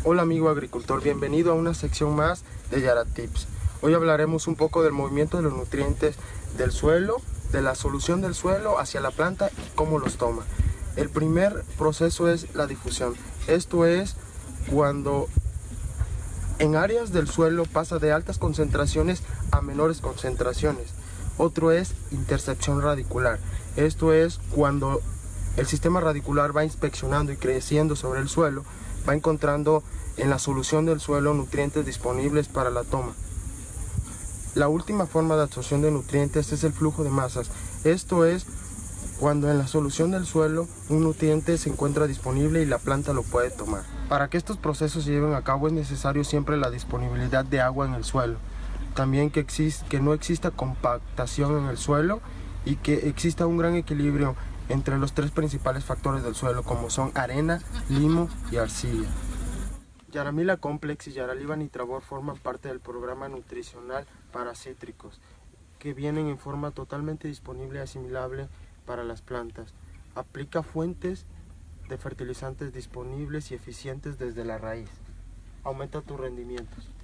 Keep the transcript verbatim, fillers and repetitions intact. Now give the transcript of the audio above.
Hola amigo agricultor, bienvenido a una sección más de Yara Tips. Hoy hablaremos un poco del movimiento de los nutrientes del suelo, de la solución del suelo hacia la planta y cómo los toma. El primer proceso es la difusión. Esto es cuando en áreas del suelo pasa de altas concentraciones a menores concentraciones. Otro es intercepción radicular. Esto es cuando el sistema radicular va inspeccionando y creciendo sobre el suelo, va encontrando en la solución del suelo nutrientes disponibles para la toma. La última forma de absorción de nutrientes es el flujo de masas. Esto es cuando en la solución del suelo un nutriente se encuentra disponible y la planta lo puede tomar. Para que estos procesos se lleven a cabo es necesario siempre la disponibilidad de agua en el suelo. También que, existe, que no exista compactación en el suelo y que exista un gran equilibrio entre los tres principales factores del suelo, como son arena, limo y arcilla. Yaramila Complex y Yaraliva Nitrabor forman parte del programa nutricional para cítricos, que vienen en forma totalmente disponible y asimilable para las plantas. Aplica fuentes de fertilizantes disponibles y eficientes desde la raíz. Aumenta tus rendimientos.